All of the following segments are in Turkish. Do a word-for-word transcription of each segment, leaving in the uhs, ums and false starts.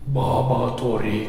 Baba Torik.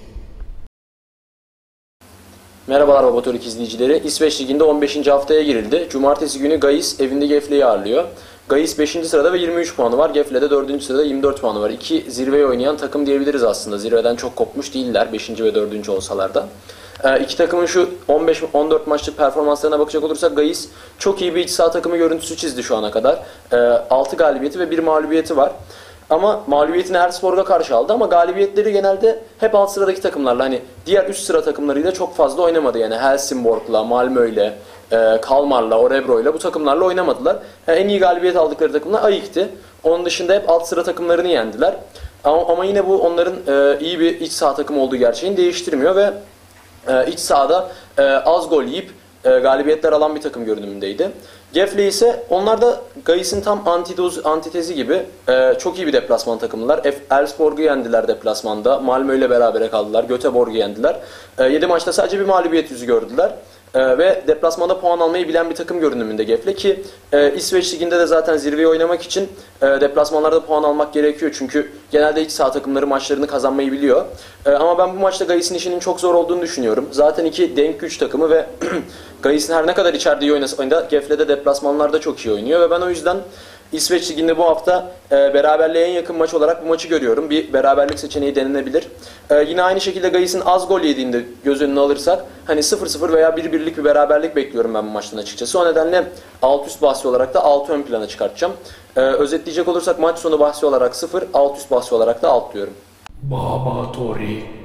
Merhabalar Baba Torik izleyicileri. İsveç Ligi'nde on beşinci haftaya girildi. Cumartesi günü Gais evinde Gefle'yi ağırlıyor. Gais beşinci sırada ve yirmi üç puanı var. Gefle de dördüncü sırada yirmi dört puanı var. İki zirveye oynayan takım diyebiliriz aslında. Zirveden çok kopmuş değiller beşinci ve dördüncü olsalar da. Ee, iki takımın şu on beş on dört maçlık performanslarına bakacak olursak Gais çok iyi bir iç saha takımı görüntüsü çizdi şu ana kadar. Ee, altı galibiyeti ve bir mağlubiyeti var. Ama mağlubiyetini Elfsborg'a karşı aldı ama galibiyetleri genelde hep alt sıradaki takımlarla, hani diğer üst sıra takımlarıyla çok fazla oynamadı. Yani Helsingborg'la, Malmö'yle, e, Kalmar'la, Örebro'yla bu takımlarla oynamadılar. Yani en iyi galibiyet aldıkları takımlar AEK'ti. Onun dışında hep alt sıra takımlarını yendiler. Ama, ama yine bu onların e, iyi bir iç saha takımı olduğu gerçeğini değiştirmiyor ve e, iç sahada e, az gol yiyip e, galibiyetler alan bir takım görünümündeydi. Gefle ise onlar da Gais'in tam antidoz, antitezi gibi e, çok iyi bir deplasman takımlılar. Elfsborg'u yendiler deplasmanda. Malmö ile berabere kaldılar. Göteborg'u yendiler. E, yedi maçta sadece bir mağlubiyet yüzü gördüler. E, ve deplasmanda puan almayı bilen bir takım görünümünde Gefle ki e, İsveç Ligi'nde de zaten zirveyi oynamak için e, deplasmanlarda puan almak gerekiyor. Çünkü genelde iç saha takımları maçlarını kazanmayı biliyor. E, ama ben bu maçta Gais'in işinin çok zor olduğunu düşünüyorum. Zaten iki denk güç takımı ve Gais'in her ne kadar içeride iyi oynasa da Gefle'de deplasmanlarda çok iyi oynuyor ve ben o yüzden İsveç Ligi'nde bu hafta e, beraberliğe en yakın maç olarak bu maçı görüyorum. Bir beraberlik seçeneği denenebilir. E, yine aynı şekilde Gais'in az gol yediğinde göz önüne alırsak hani sıfır sıfır veya bir birlik bir beraberlik bekliyorum ben bu maçtan açıkçası. O nedenle alt üst bahsi olarak da altı ön plana çıkartacağım. E, özetleyecek olursak maç sonu bahsi olarak sıfır, alt üst bahsi olarak da alt diyorum. Baba Torik.